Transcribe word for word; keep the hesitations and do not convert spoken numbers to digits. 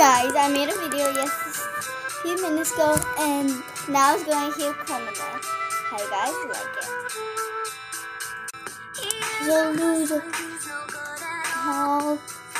guys, I made a video yes a few minutes ago, and now it's going to comment there. How you guys like it? So loser. How